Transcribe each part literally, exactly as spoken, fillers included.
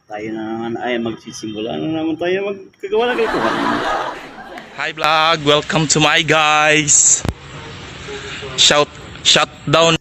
Tayo na naman ay magsisimula na naman tayo magkagawa ng kalokohan. Hi vlog, welcome to my guys. Shout shut down.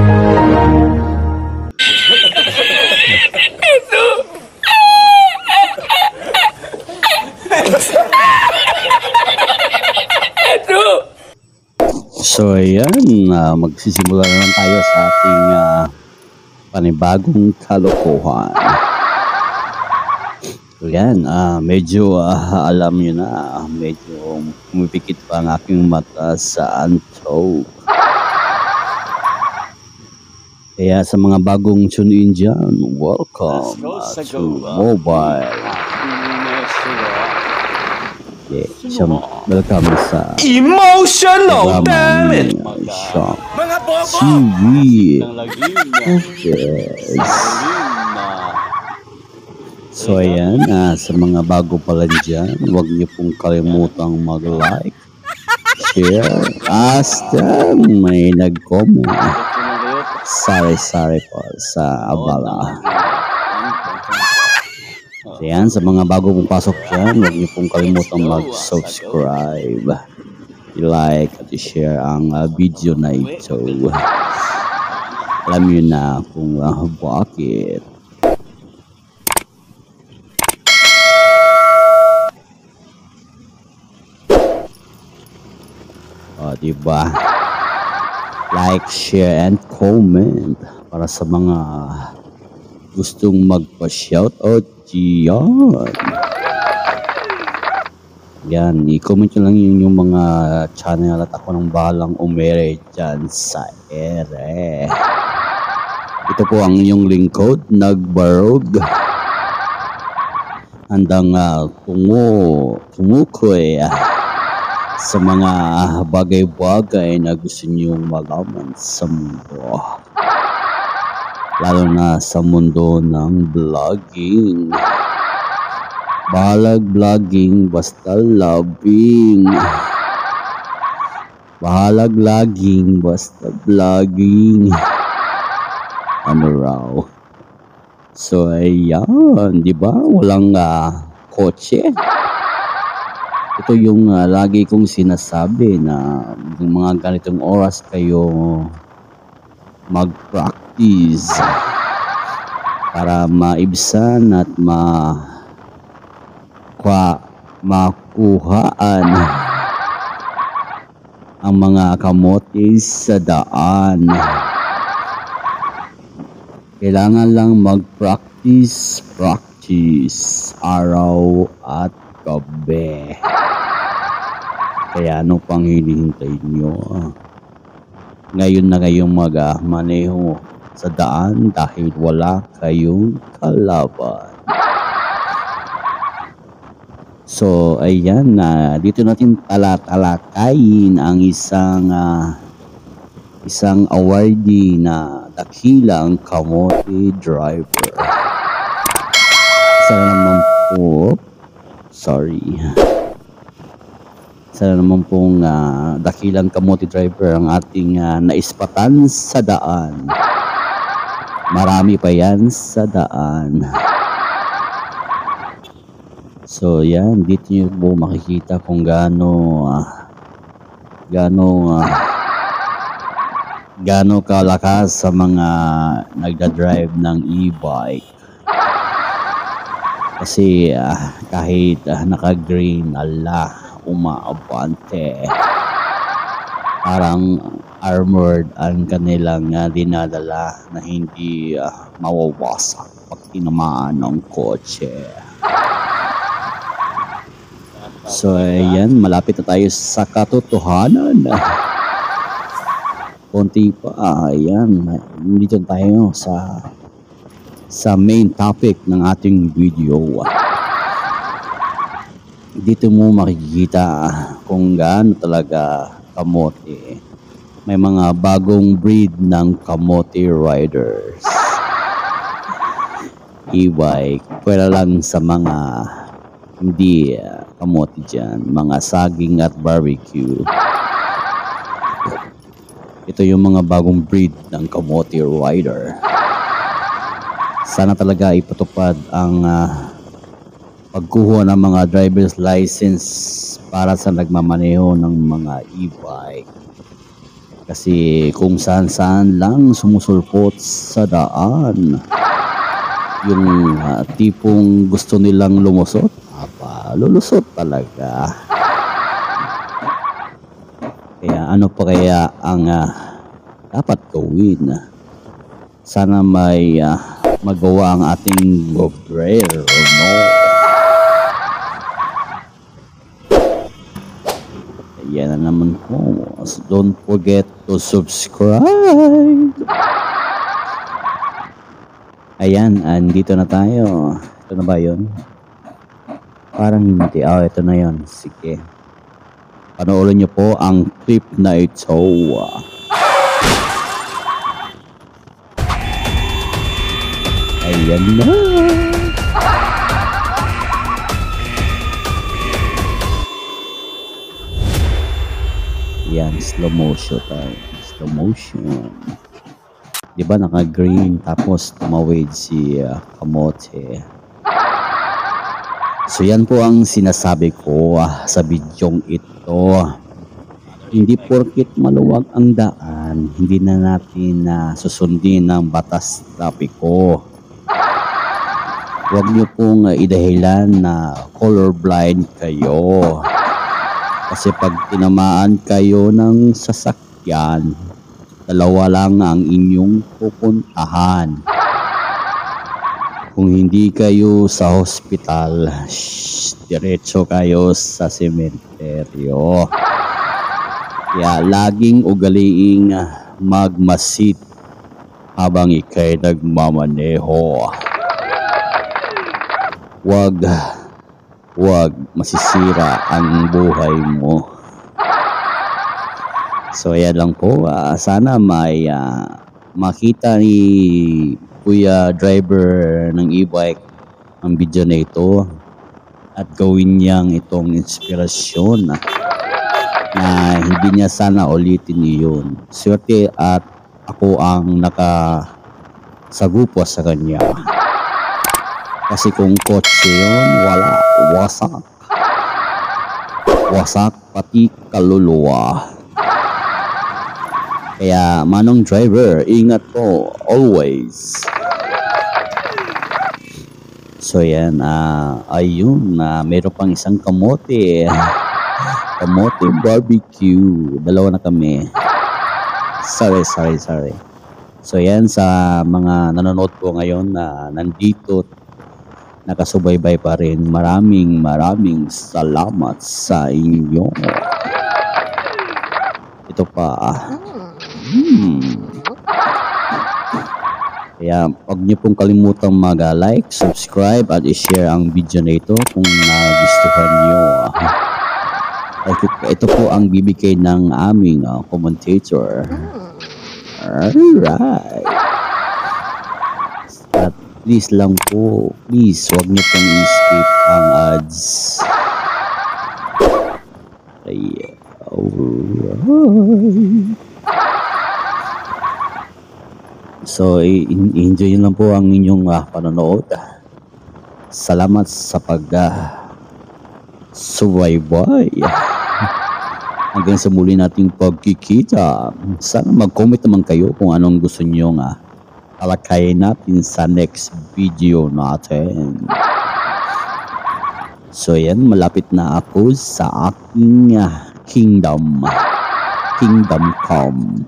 So ayan, uh, magsisimula na naman tayo sa ating uh, panibagong kalokohan. So yan, uh, medyo uh, alam nyo na, medyo pumipikit pa ang aking mata sa antok. Kaya sa mga bagong tune in dyan, welcome uh, to mobile. Yeah, siyam, welcome sa Emotional, damn it! Mga bobo! Yes. So ayan, uh, sa mga bago pala dyan, huwag niyo pong kalimutang mag-like, share, hasta may nag-comment. Sorry-sorry po sa abala. So yan, sa mga bago pong pasok dyan, huwag niyo pong kalimutang mag-subscribe, i-like at i-share ang uh, video na ito. Alam niyo na kung uh, bakit. O, diba? Like, share, and comment para sa mga gustong magpa-shoutout diyan. Yan, i-comment nyo lang yun yung mga channel at ako nang bahalang umere dyan sa ere. Ito po ang inyong lingkod, Nagbarog. Handang uh, tungo, tumukoy sa mga bagay-bagay na gusto niyong malaman sa mundo. Lalo na sa mundo ng vlogging. Bahalag vlogging, basta loving. Bahalag vlogging, basta vlogging. Ano raw? So ayan, di ba? Walang uh, kotse. Ito yung uh, lagi kong sinasabi na yung mga ganitong oras kayo mag-practice para maibsan at ma kwa, makuhaan ang mga kamote sa daan. Kailangan lang mag-practice, practice araw at gabi. Kaya ano pang hinihintay nyo? Ngayon na kayong mag-maneho sa daan dahil wala kayong kalaban. So ayan na, uh, dito natin talatalakayin ang isang uh, isang awardee na dakilang kamote driver. Sana naman po, sorry. Sana naman pong uh, dakilang kamote driver ang ating uh, naispatan sa daan. Marami pa yan sa daan. So yan, dito nyo po makikita kung gaano uh, gaano uh, gaano kalakas sa mga nagda-drive ng e-bike. Kasi uh, kahit uh, naka-green, ala, umaabante. Parang armored ang kanilang uh, dinadala na hindi uh, mawawasak pag tinamaan ng kotse. So ayan, malapit na tayo sa katotohanan. Konti pa, ayan, dito tayo sa sa main topic ng ating video. Dito mo makikita kung gaano talaga kamote. May mga bagong breed ng kamote riders. E-bike, pwede lang sa mga hindi uh, kamote dyan, mga saging at barbecue. Ito yung mga bagong breed ng kamote rider. sana talaga ipatupad ang uh, pagkuha ng mga driver's license para sa nagmamaneho ng mga e-bike. Kasi kung saan-saan lang sumusulpot sa daan, yung uh, tipong gusto nilang lumusot, apa, lulusot talaga. Kaya ano pa kaya ang uh, dapat gawin? Sana may uh, magawa ang ating gobyerno. Yan na naman po. So don't forget to subscribe. Ayan, andito na tayo. Ito na ba yun? Parang hindi. Oh, ito na yun. Sige. Panoorin nyo po ang clip na ito. Ayan na. Yan, slow motion tayo. Slow motion. Diba naka-green tapos tumawid si uh, kamote. So yan po ang sinasabi ko uh, sa bidyong ito. Hindi porket maluwag ang daan, hindi na natin uh, susundin ng batas trapiko. Huwag niyo pong uh, idahilan na colorblind kayo. Kasi pag tinamaan kayo ng sasakyan, dalawa lang ang inyong pupuntahan. Kung hindi kayo sa hospital, shh, diretso kayo sa sementeryo. Kaya laging ugaliing magmasid habang ikay nagmamaneho. Huwag, huwag masisira ang buhay mo. So ayan lang po, uh, sana may uh, makita ni Kuya driver ng e-bike ang video na ito at gawin niyang itong inspirasyon na hindi niya sana ulitin iyon. Swerte at ako ang nakasagupo sa kanya. Kasi kung kotse yun, wala, wasak. Wasak pati kaluluwa. Kaya manong driver, ingat po always. So yan, uh, ayun, uh, meron pang isang kamote. Kamote barbecue. Dalawa na kami. Sorry, sorry, sorry. So yan, sa mga nanonood po ngayon na uh, nandito, nakasubaybay pa rin. Maraming maraming salamat sa inyo. Ito pa. Hmm. Kaya huwag niyo pong kalimutang mag-like, subscribe at i-share ang video na ito kung nagustuhan niyo. Ito po ang bibigay ng aming uh, commentator. Alright. At please lang po, please huwag niyo pong i-skip ang ads. Ay, alright. So, i-enjoy nyo lang po ang inyong uh, panonood. Salamat sa pag uh, subaybay. Hanggang sa muli nating pagkikita. Sana mag-comment naman kayo kung anong gusto nyo nga uh, talakayin natin sa next video natin. So, yan. Malapit na ako sa aking uh, kingdom. Kingdom come.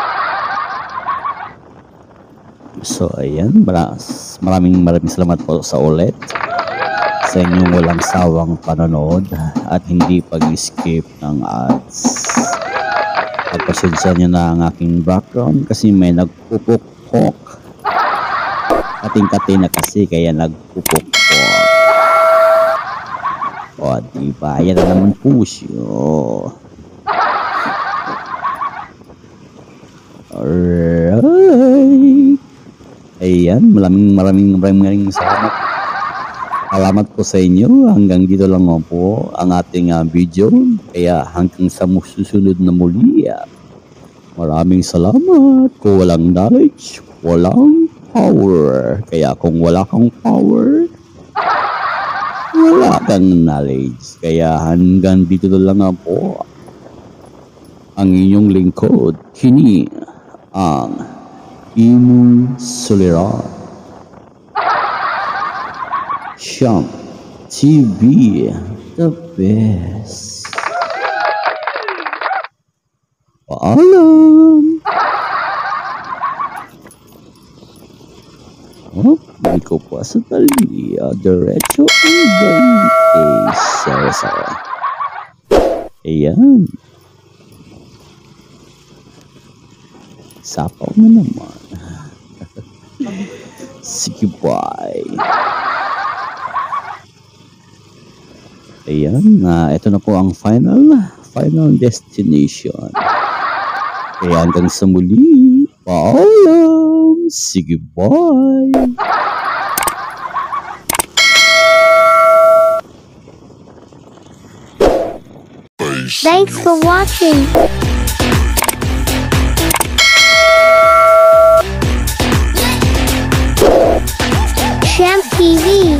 So ayan, maraming maraming salamat po sa ulit sa inyong walang sawang panonood at hindi pag-skip ng ads. Pagpasensya nyo na ang aking background kasi may nagpupukpok. Kating-kati na kasi kaya nagpupukpok. O diba, yan na naman po siya. Alright. Ayan, maraming maraming maraming salamat. Salamat po sa inyo. Hanggang dito lang po ang ating uh, video. Kaya hanggang sa susunod na muli. Maraming salamat. Kung walang knowledge, walang power. Kaya kung wala kang power, wala kang knowledge. Kaya hanggang dito na lang nga po ang inyong lingkod. Kini ang imong suliran. Siyam T V, the best. Paalam. Oh, hindi ko pa sa tali. Diretso ang galing. Eh, sawa-sawa. Ayan. Sapaw na naman. Sige, bye. Ayan, na ito na po ang final, final destination. Kaya hanggang sa muli, paalam. Sige, bye. Thanks for watching. Champ T V.